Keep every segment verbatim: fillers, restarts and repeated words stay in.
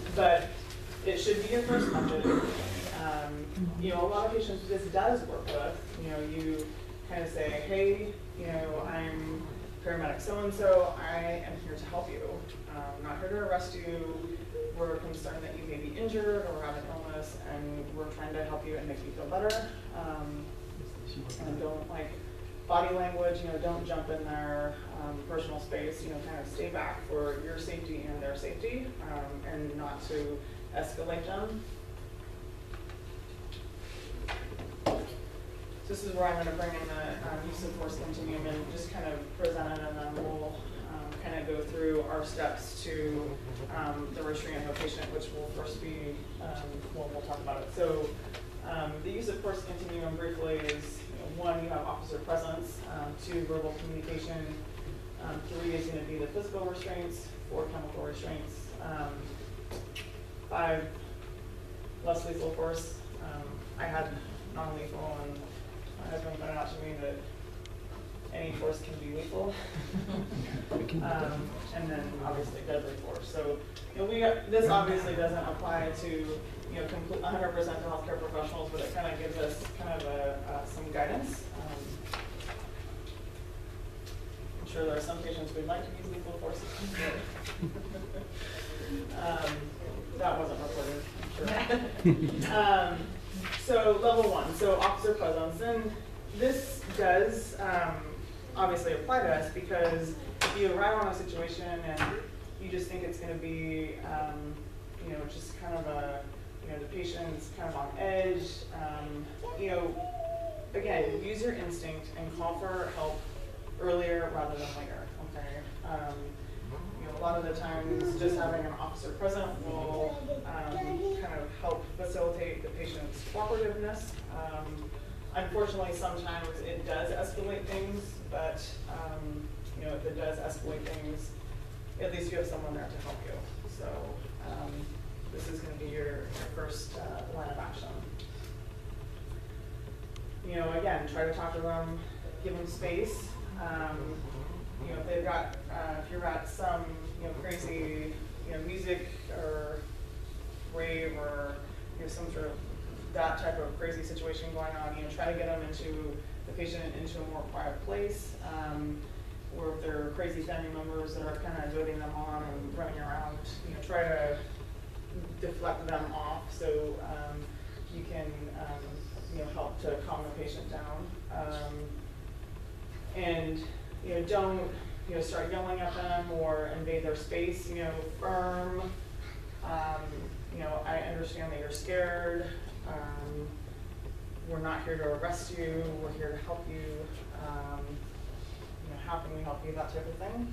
but it should be your first method. Um, you know, a lot of patients this does work with. You know, you kind of say, hey, you know, I'm paramedic so-and-so, I am here to help you. Um, I'm not here to arrest you. We're concerned that you may be injured or have an illness, and we're trying to help you and make you feel better. Um, and don't like body language, you know, don't jump in their um, personal space, you know, kind of stay back for your safety and their safety, um, and not to escalate them. This is where I'm going to bring in the um, use of force continuum and just kind of present it, and then we'll um, kind of go through our steps to um, the restraint of a patient, which will first be, um, well, we'll talk about it. So um, the use of force continuum briefly is, you know, one, you have officer presence, um, two, verbal communication, um, three is going to be the physical restraints, four, chemical restraints, um, five, less lethal force. Um, I had non-lethal, and my husband pointed out to me that any force can be lethal. um, and then obviously deadly force. So, you know, we this obviously doesn't apply to, you know, complete one hundred percent to healthcare professionals, but it kind of gives us kind of a, uh, some guidance. Um, I'm sure there are some patients who'd like to use lethal force. um, that wasn't recorded, I'm sure. um, So level one, so officer presence, and this does um, obviously apply to us because if you arrive on a situation and you just think it's going to be, um, you know, just kind of a, you know, the patient's kind of on edge, um, you know, again, use your instinct and call for help earlier rather than later, okay? Um, you know, a lot of the times just having an officer present will um, kind of help facilitate the patient's cooperativeness. Um, unfortunately, sometimes it does escalate things, but um, you know, if it does escalate things, at least you have someone there to help you. So um, this is going to be your, your first uh, line of action. You know, again, try to talk to them, give them space. Um, you know, if they've got, uh, if you're at some, you know, crazy, you know, music or rave or, you know, some sort of that type of crazy situation going on, you know, try to get them into the patient into a more quiet place. Um, or if there are crazy family members that are kind of doting them on and running around, you know, try to deflect them off so um, you can, um, you know, help to calm the patient down. Um, and you know, don't, you know, start yelling at them or invade their space, you know, firm. Um, you know, I understand that you're scared. Um, we're not here to arrest you. We're here to help you. Um, you know, how can we help you, that type of thing.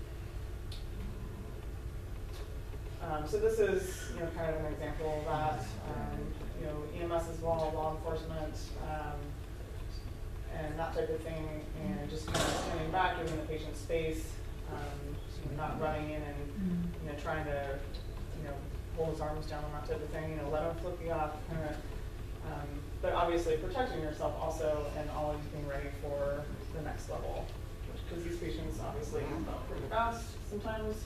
Um, so this is, you know, kind of an example of that. Um, you know, E M S as well, law enforcement, um, and that type of thing, and just kind of standing back, giving the patient space, um, you know, not running in and, you know, trying to, you know, hold his arms down and that type of thing, you know, let him flip you off, kind of, um, but obviously protecting yourself also and always being ready for the next level, because these patients obviously move pretty fast sometimes.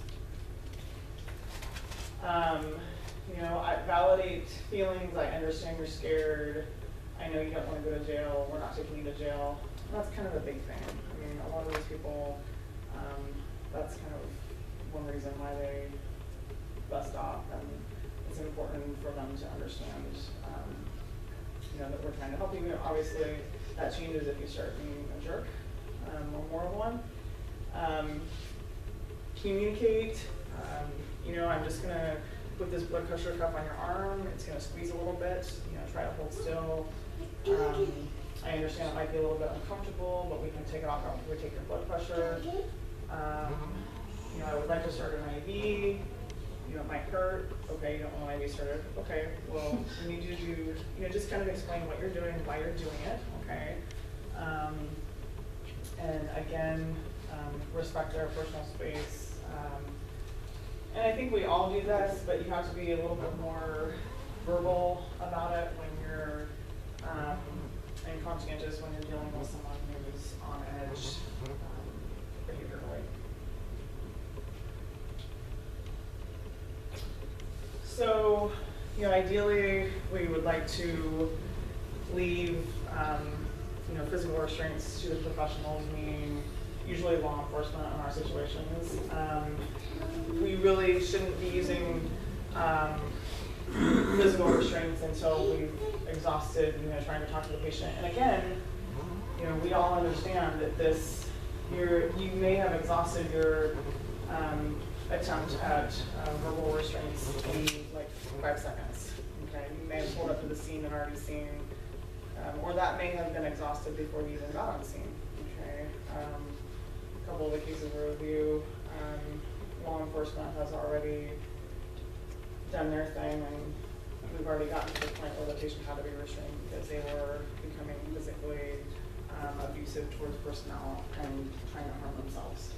Um, you know, I validate feelings. I understand you're scared. I know you don't want to go to jail. We're not taking you to jail. And that's kind of a big thing. I mean, a lot of these people, um, that's kind of one reason why they bust off, and it's important for them to understand, um, you know, that we're trying to help you. Obviously, that changes if you start being a jerk, um, or more of one. Um, communicate. Um, you know, I'm just gonna put this blood pressure cuff on your arm. It's gonna squeeze a little bit. You know, try to hold still. Um, I understand it might be a little bit uncomfortable, but we can take it off after we take your blood pressure. Um, you know, I would like to start an I V. You know, it might hurt. Okay, you don't want an I V started. Okay, well, we need you to, you know, just kind of explain what you're doing, why you're doing it. Okay. Um, and again, um, respect our personal space. Um, and I think we all do this, but you have to be a little bit more verbal about it when you're um, and conscientious when you're dealing with someone who's on edge um, behaviorally. so, you know, ideally, we would like to leave, um, you know, physical restraints to the professionals, meaning usually law enforcement in our situations. Um, we really shouldn't be using um, physical restraints until we've exhausted, you know, trying to talk to the patient. And again, you know, we all understand that this, you're, you may have exhausted your um, attempt at uh, verbal restraints in like five seconds. Okay, you may have pulled up to the scene and already seen, um, or that may have been exhausted before you even got on scene. Okay, um, a couple of the cases of review, um, law enforcement has already done their thing, and we've already gotten to the point where the patient had to be restrained because they were becoming physically um, abusive towards personnel and trying to harm themselves.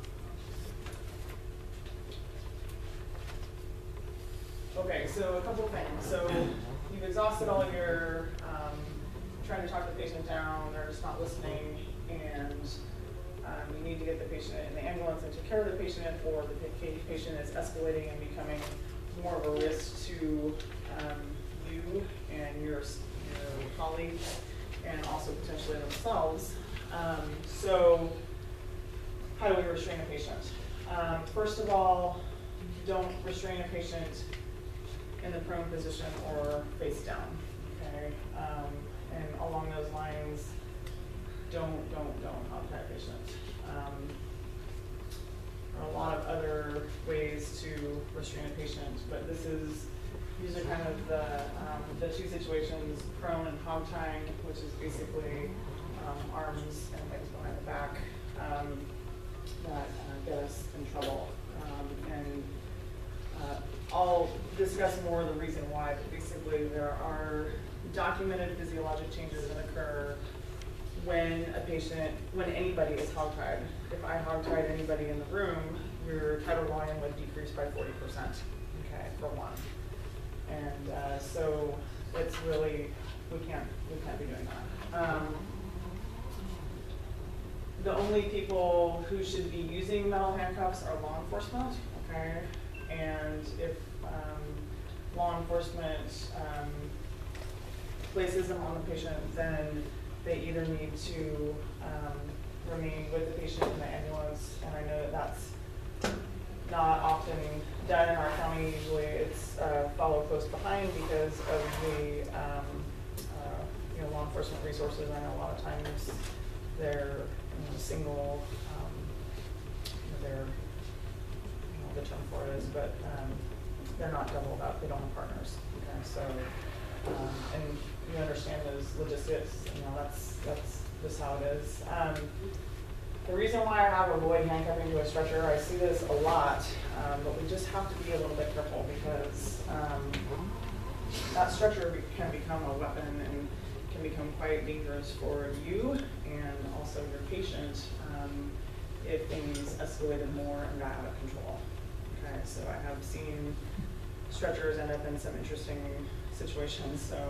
Okay, so a couple of things. So you've exhausted all your um, trying to talk the patient down, they're just not listening, and um, you need to get the patient in the ambulance and take care of the patient, or the patient is escalating and becoming more of a risk to um, you and your, your colleagues, and also potentially themselves. Um, so how do we restrain a patient? Um, first of all, don't restrain a patient in the prone position or face down, okay? Um, and along those lines, don't, don't, don't hogtie a patient. Um, there are a lot of other ways to restrain a patient, but this is, these are kind of the, um, the two situations, prone and hog tying, which is basically um, arms and legs behind the back, um, that uh, get us in trouble. Um, and uh, I'll discuss more the reason why, but basically there are documented physiologic changes that occur when a patient, when anybody is hogtied. If I hogtied anybody in the room, your tidal volume would decrease by forty percent, okay, for one. And uh, so it's really, we can't, we can't be doing that. Um, the only people who should be using metal handcuffs are law enforcement, okay? And if um, law enforcement um, places them on the patient, then they either need to um, remain with the patient in the ambulance, and I know that that's not often done in our county. Usually it's uh, follow close behind because of the um, uh, you know, law enforcement resources. I know a lot of times they're you know, single, um, you know, they're, I don't know what the term for it is, but um, they're not doubled up, they don't have partners. Okay, so, um, and you understand those logistics, you know, that's, that's just how it is. Um, The reason why I have avoid handcuffing to a stretcher, I see this a lot, um, but we just have to be a little bit careful because um, that stretcher be can become a weapon and can become quite dangerous for you and also your patient um, if things escalated more and got out of control. Okay, so I have seen stretchers end up in some interesting situations. So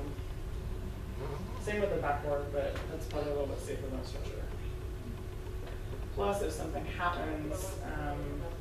same with the backboard, but that's probably a little bit safer than a stretcher. Plus, if something happens, um,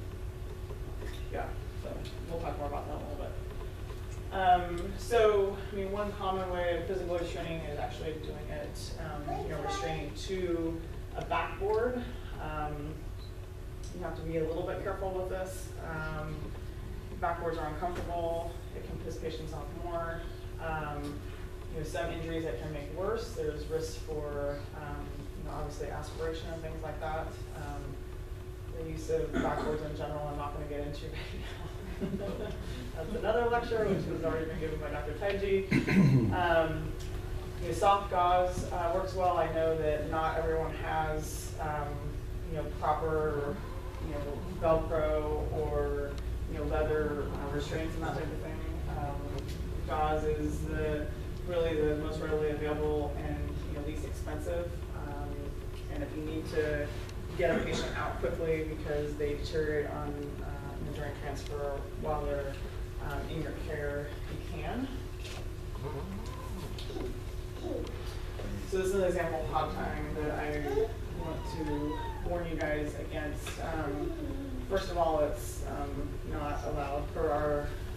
yeah, so we'll talk more about that in a little bit. Um, so, I mean, one common way of physical restraining is actually doing it, um, you know, restraining to a backboard. Um, you have to be a little bit careful with this. Um, backboards are uncomfortable. It can piss patients off more. Um, you know, some injuries that can make worse. There's risks for um, obviously aspiration and things like that. Um, the use of backboards in general, I'm not going to get into right now. That's another lecture, which has already been given by Doctor Taiji. Um, you know, soft gauze uh, works well. I know that not everyone has, um, you know, proper, you know, Velcro or, you know, leather uh, restraints and that type of thing. Um, gauze is the, really the most readily available and you know, least expensive. And if you need to get a patient out quickly because they deteriorate on uh, during transfer while they're um, in your care, you can. So this is an example of hog tying that I want to warn you guys against. Um, first of all, it's um, not allowed per our um,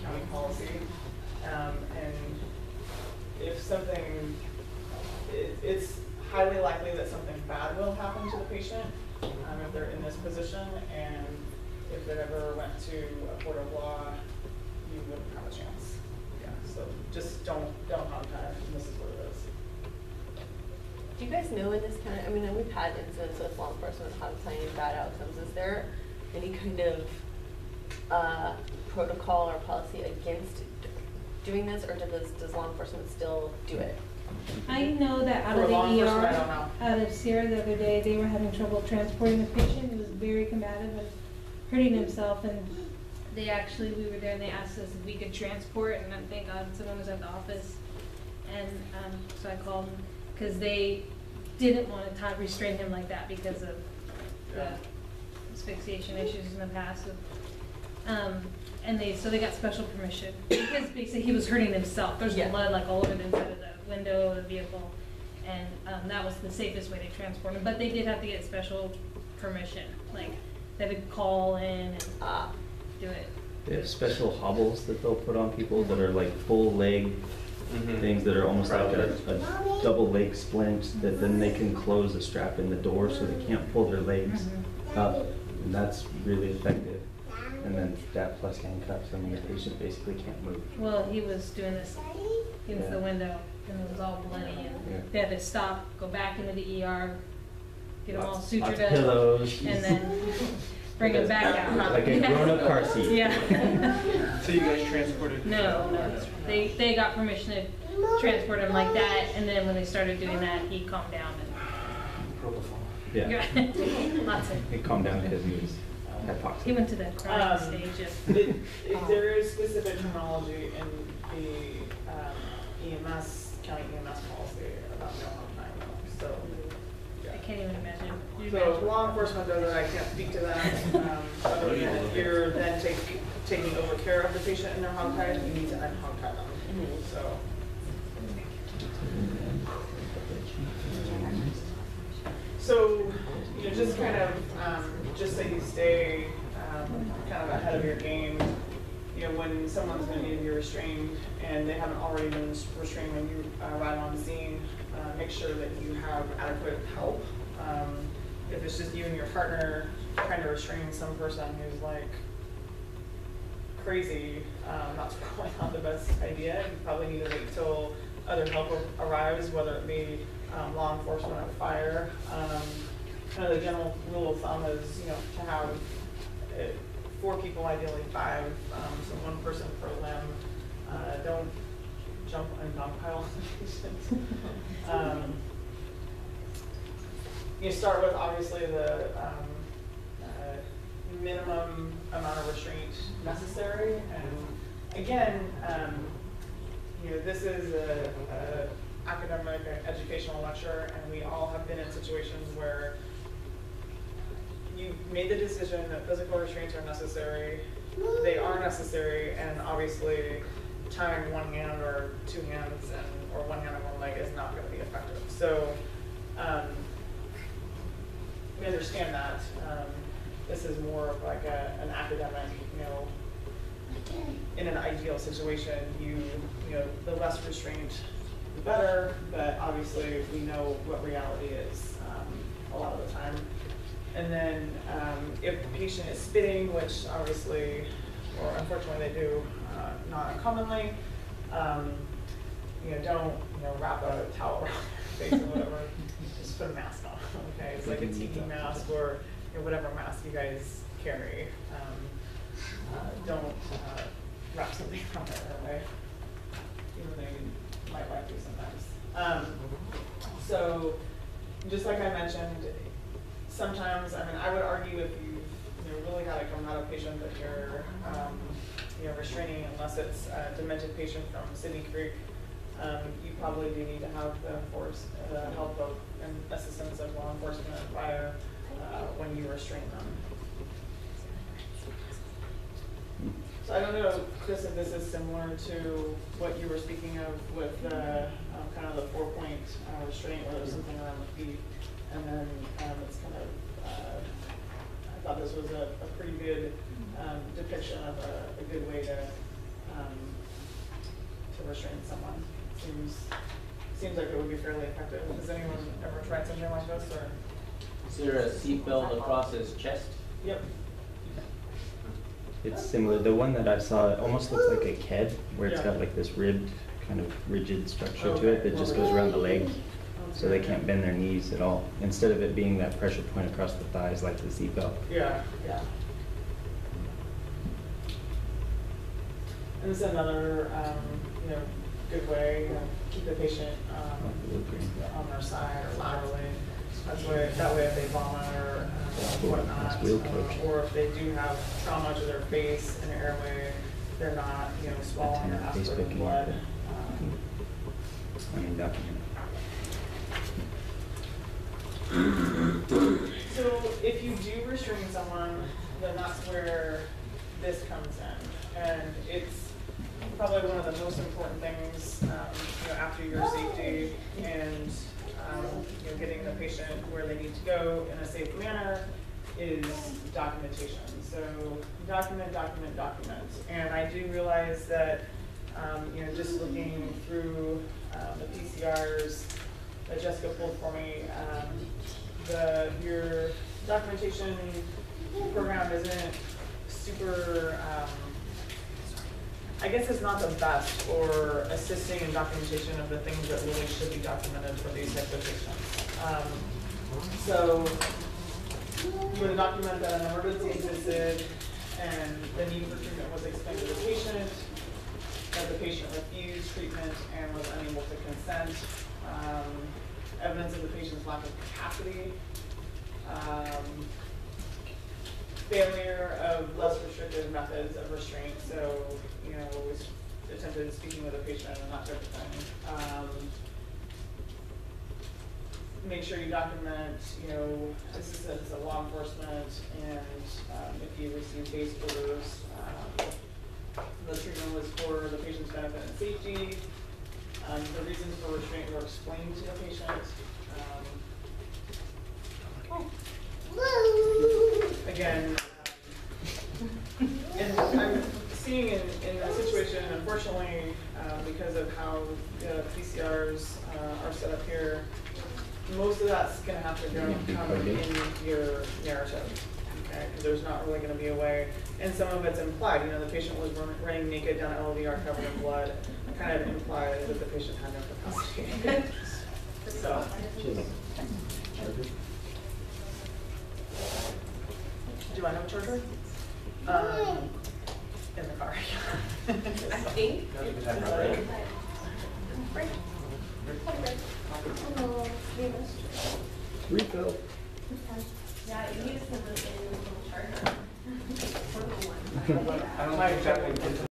county policy. Um, and if something, it, it's highly likely that something bad will happen to the patient um, if they're in this position, and if it ever went to a court of law, you wouldn't have a chance. Yeah, so just don't, don't contact, and this is what it is. Do you guys know in this county, I mean, we've had incidents with law enforcement having bad outcomes. Is there any kind of uh, protocol or policy against doing this, or does, does law enforcement still do it? I know that out For of the law E enforcement, R, I don't know. out of Sierra the other day, they were having trouble transporting the patient. He was very combative and hurting himself, and they actually, we were there and they asked us if we could transport, and then thank God someone was at the office. And um, so I called them, because they didn't want to tie, restrain him like that because of the asphyxiation issues in the past. Um, and they, so they got special permission, because basically he was hurting himself. There's Yeah. blood like all over the inside of the window of the vehicle, and um, that was the safest way to transport him. But they did have to get special permission, like they would call in and Ah. do it. They have special hobbles that they'll put on people that are like full leg Mm-hmm. things that are almost like a, a double leg splint, that then they can close the strap in the door so they can't pull their legs Mhm. up, and that's really effective. And then that plus handcuffs, I mean, the patient basically can't move. Well, he was doing this against the Yeah. window, and it was all bloody, and Yeah. they had to stop, go back into the E R, get him all Lots- sutured lots of up, pillows. and then bring him back out. Like a grown-up car seat. Yeah. So you guys transported? No, no, they, they got permission to transport him like that, and then when they started doing that, he calmed down Yeah, and, lots of, he calmed down because he was hypoxic. he went to the crying Um, stage of. It, it, there is specific terminology in the um, E M S, county E M S policy about no harm time, so. I can't even imagine. You So imagine? if law enforcement does it, I can't speak to that. Um, other than if you're then take, taking over care of the patient in their hog tie, you need to unhog tie them, so. So, you know, just kind of, um, just so you stay, um, kind of ahead of your game, you know, when someone's gonna need to be restrained and they haven't already been restrained when you uh, arrive on scene, uh, make sure that you have adequate help. Um, if it's just you and your partner trying to restrain some person who's like crazy, um, that's probably not the best idea. You probably need to wait till other help arrives, whether it be um, law enforcement or fire. Um, kind of the general rule of thumb is, you know, to have uh, four people, ideally five, um, so one person per limb. Uh, don't jump and dogpile patients. um, you start with obviously the um, uh, minimum amount of restraint necessary, and again, um, you know, this is a, a academic, educational lecture, and we all have been in situations where you made the decision that physical restraints are necessary. They are necessary, and obviously tying one hand or two hands and or one hand and one leg is not going to be effective. So um, we understand that. Um, this is more of like a, an academic, you know, in an ideal situation, you, you know, the less restraint, the better, but obviously we know what reality is um, a lot of the time. And then um, if the patient is spitting, which obviously, or unfortunately they do, uh, not uncommonly, um, you know, don't, you know, wrap a towel around their face or whatever, just put a mask on, okay? It's like a tiki mask or, you know, whatever mask you guys carry. Um, uh, don't uh, wrap something around it that way, even though you might like to sometimes. Um, so, just like I mentioned, sometimes, I mean, I would argue if you, you know, really had a comatose patient that you're, um, you know, restraining, unless it's a demented patient from Sydney Creek, um, you probably do need to have the force, the help of and assistance of law enforcement and fire uh, when you restrain them. So I don't know, Chris, if this is similar to what you were speaking of with the um, kind of the four-point uh, restraint, where there's something around the feet, and then um, it's kind of. Uh, I thought this was a, a pretty good um, depiction of a, a good way to um, to restrain someone. Seems, seems like it would be fairly effective. Has anyone ever tried something like this, or? Is there a seatbelt across his chest? Yep. It's similar. The one that I saw, it almost looks like a K E D, where it's Yeah. got like this ribbed, kind of rigid structure to Okay. it that just goes around the leg, so they Okay. can't bend their knees at all. Instead of it being that pressure point across the thighs like the seatbelt. Yeah, yeah. And this is another, um, you know, good way, you know, keep the patient, um, on their side or laterally. That's way, that way if they vomit or uh, whatnot, Nice wheel coach. uh, or if they do have trauma to their face and airway, they're not, you know, swallowing or Antenna, face aspirating picking. blood. Um, I mean, document. So if you do restrain someone, then that's where this comes in. And it's probably one of the most important things, um, you know, after your safety and, um, you know, getting the patient where they need to go in a safe manner is documentation. So document, document, document. And I do realize that, um, you know, just looking through um, the P C Rs that Jessica pulled for me, um, the, your documentation program isn't super, um, I guess it's not the best for assisting in documentation of the things that really should be documented for these types of patients. Um, so you would document that an emergency existed and the need for treatment was explained to the patient, that the patient refused treatment and was unable to consent, um, evidence of the patient's lack of capacity, um, failure of less restrictive methods of restraint, so, you know, was attempted speaking with a patient and that type of thing. Um, make sure you document, you know, assistance of law enforcement and um, if you receive base orders. Um, the treatment was for the patient's benefit and safety. Um, the reasons for restraint were explained to the patient. Um, again, um, and I'm seeing in, in the situation, unfortunately, um, because of how the P C Rs uh, are set up here, most of that's going to have to go come in your narrative, okay? Because there's not really going to be a way, and some of it's implied. You know, the patient was run, running naked down L V R covered in blood, kind of implies that the patient had no capacity. So. Do I have a charger? Um, in the car. I think. Refill. Yeah, you need to put this in a little charger. Portable one. I don't think that would